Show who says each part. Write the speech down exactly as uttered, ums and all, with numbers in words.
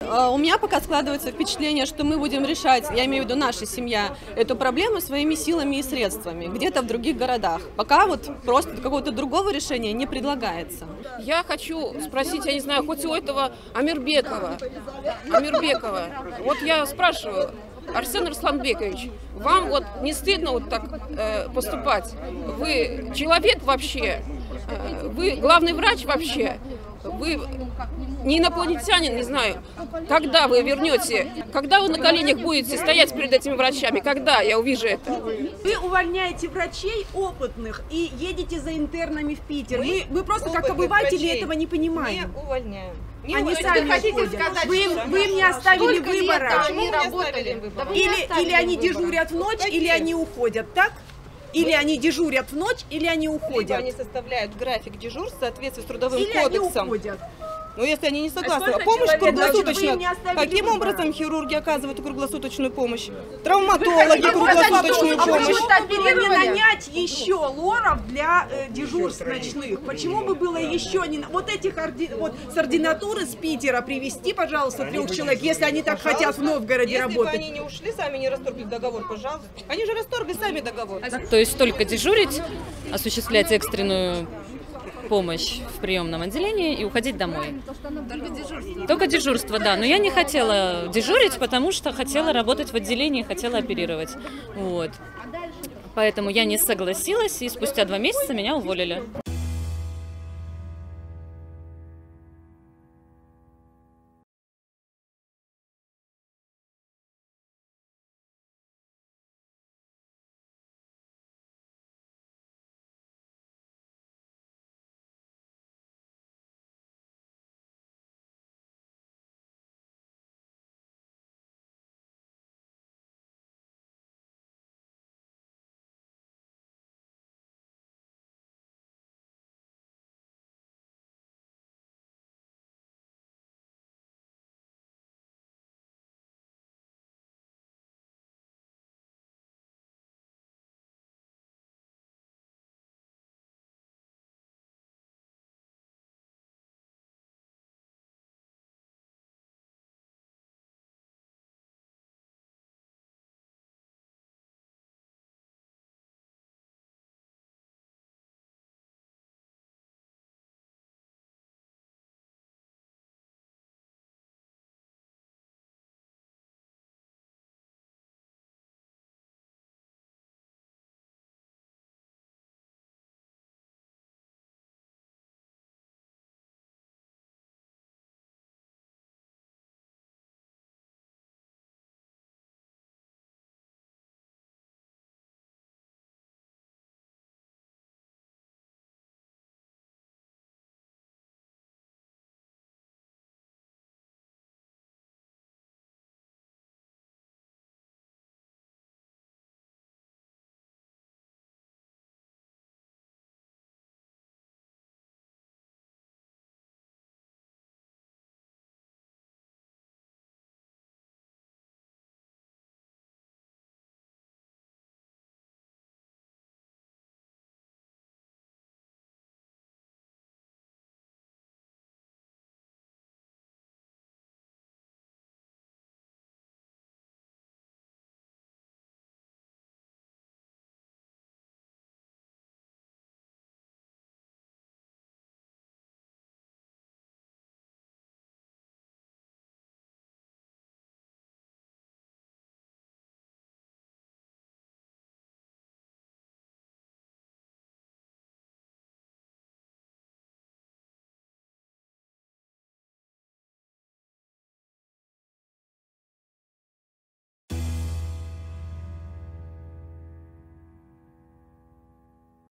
Speaker 1: У меня пока складывается впечатление, что мы будем решать, я имею в виду наша семья, эту проблему своими силами и средствами, где-то в других городах. Пока вот просто какого-то другого решения не предлагается.
Speaker 2: Я хочу спросить, я не знаю, хоть у этого Амирбекова, Амирбекова, вот я спрашиваю, Арсен Русланбекович, вам вот не стыдно вот так э, поступать? Вы человек вообще? Э, вы главный врач вообще? Вы не инопланетянин, не знаю. Когда вы вернете, когда вы на коленях будете стоять перед этими врачами? Когда я увижу это?
Speaker 3: Вы увольняете врачей опытных и едете за интернами в Питер. Мы, мы просто как обыватели этого не понимаем.
Speaker 4: Не увольняем. Не
Speaker 3: Они
Speaker 4: увольняем.
Speaker 3: сами
Speaker 4: Хотите
Speaker 3: уходят.
Speaker 4: сказать,
Speaker 3: Вы,
Speaker 4: что
Speaker 3: вы им не оставили
Speaker 4: столько
Speaker 3: выбора.
Speaker 4: лет они работали.
Speaker 3: Или, или они дежурят в ночь, или они уходят, так? Или они дежурят в ночь, или они уходят.
Speaker 4: Либо они составляют график дежурств в соответствии с трудовым
Speaker 3: Или
Speaker 4: кодексом.
Speaker 3: они уходят.
Speaker 4: Ну, если они не согласны.
Speaker 3: А
Speaker 4: А помощь
Speaker 3: человек,
Speaker 4: круглосуточно.
Speaker 3: значит, вы не оставили
Speaker 4: Каким
Speaker 3: выбора.
Speaker 4: образом хирурги оказывают круглосуточную помощь? Травматологи круглосуточную
Speaker 3: А
Speaker 4: помощь.
Speaker 3: почему было не нанять еще лоров для э, дежурств ночных? Почему бы было еще не... Вот этих орди... вот, с ординатуры с Питера привезти, пожалуйста, трех человек, если они так хотят в Новгороде
Speaker 4: Если
Speaker 3: работать.
Speaker 4: бы они не ушли, сами не расторгли договор, пожалуйста. Они же расторгли сами договор.
Speaker 5: То есть только дежурить, осуществлять экстренную помощь в приемном отделении и уходить домой. Только дежурство? Только дежурство, да. Но я не хотела дежурить, потому что хотела работать в отделении, хотела оперировать. Вот. Поэтому я не согласилась, и спустя два месяца меня уволили.